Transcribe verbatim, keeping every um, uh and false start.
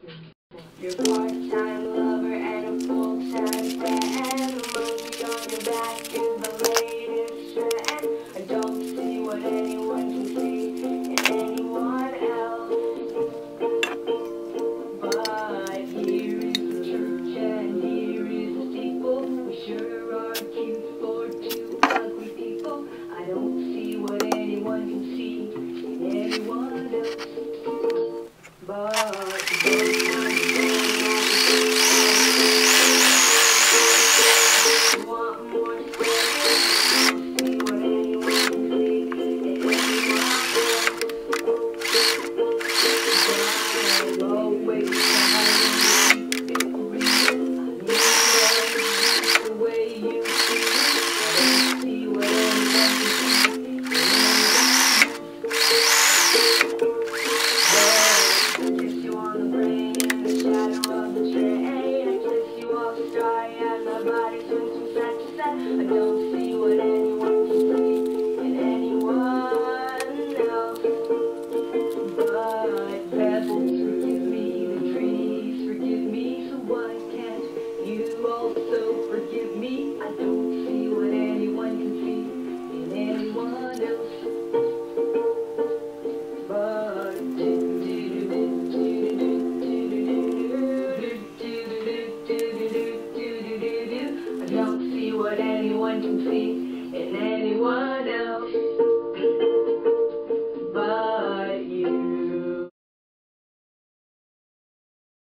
You're a part-time lover and a full-time fan. The monkey on your back is the latest trend. I don't see what anyone can see in anyone else. But here is the church and here is the steeple. We sure are cute for two ugly people. I don't see what anyone can see in anyone else. But I don't see what anyone can see in anyone else. But pebbles forgive me, the trees forgive me, so why can't you also forgive me? I don't see what anyone can see in anyone else. But I don't see what anyone can see in anyone